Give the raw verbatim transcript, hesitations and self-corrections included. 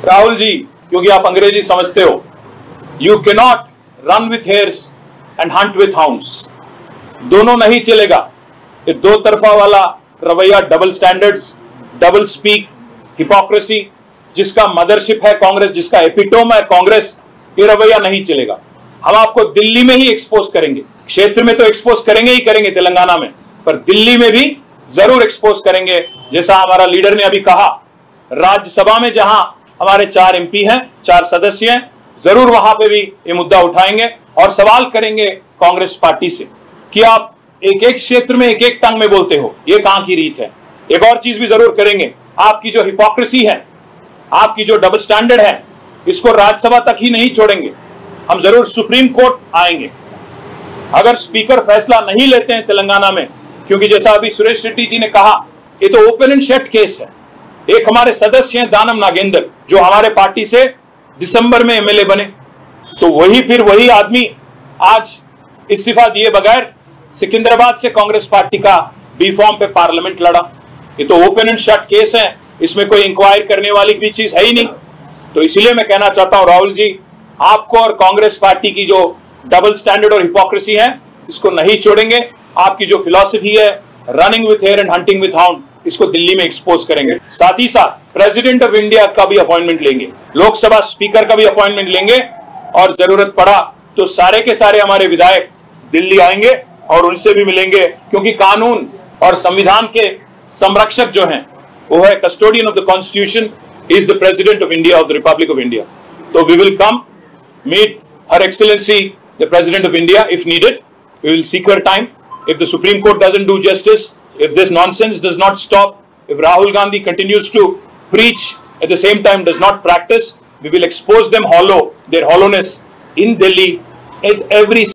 राहुल जी, क्योंकि आप अंग्रेजी समझते हो, you cannot run with hares and hunt with hounds. दोनों नहीं चलेगा। ये दो तरफा वाला रवैया, double standards, double speak, hypocrisy, जिसका मदरशिप है कांग्रेस, जिसका एपिटोम है कांग्रेस, ये रवैया नहीं चलेगा। हम आपको दिल्ली में ही एक्सपोज करेंगे। क्षेत्र में तो एक्सपोज करेंगे ही करेंगे, तेलंगाना में, पर दिल्ली में भी जरूर एक्सपोज करेंगे। जैसा हमारा लीडर ने अभी कहा, राज्यसभा में जहां हमारे चार एमपी हैं, चार सदस्य हैं, जरूर वहां पे भी ये मुद्दा उठाएंगे और सवाल करेंगे कांग्रेस पार्टी से कि आप एक एक क्षेत्र में एक एक टंग में बोलते हो, ये कहां की रीत है। एक और चीज भी जरूर करेंगे, आपकी जो हिपोक्रेसी है, आपकी जो डबल स्टैंडर्ड है, इसको राज्यसभा तक ही नहीं छोड़ेंगे, हम जरूर सुप्रीम कोर्ट आएंगे। अगर स्पीकर फैसला नहीं लेते हैं तेलंगाना में, क्योंकि जैसा अभी सुरेश रेड्डी जी ने कहा, ये तो ओपन एंड शट केस है। एक हमारे सदस्य हैं दानम नागेंद्र, जो हमारे पार्टी से दिसंबर में एमएलए बने, तो वही फिर वही आदमी आज इस्तीफा दिए बगैर सिकंदराबाद से कांग्रेस पार्टी का बी फॉर्म पे पार्लियामेंट लड़ा। ये तो ओपन एंड शट केस है, इसमें कोई इंक्वायरी करने वाली भी चीज है ही नहीं। तो इसलिए मैं कहना चाहता हूं राहुल जी, आपको और कांग्रेस पार्टी की जो डबल स्टैंडर्ड और हिपोक्रेसी है, इसको नहीं छोड़ेंगे। आपकी जो फिलॉसफी है, running with hare and hunting with hound, इसको दिल्ली में एक्सपोज करेंगे। साथ ही साथ प्रेसिडेंट ऑफ इंडिया का भी अपॉइंटमेंट लेंगे, लोकसभा स्पीकर का भी अपॉइंटमेंट लेंगे, और जरूरत पड़ा तो सारे के सारे हमारे विधायक दिल्ली आएंगे और उनसे भी मिलेंगे, क्योंकि कानून और संविधान के संरक्षक जो हैं, वो है custodian of the constitution is the president of India, of the republic of India. तो we will come meet Her Excellency the President of India if needed. We will seek her time. If the Supreme Court doesn't do justice, if this nonsense does not stop, if Rahul Gandhi continues to preach at the same time does not practice, we will expose them hollow, their hollowness in Delhi at every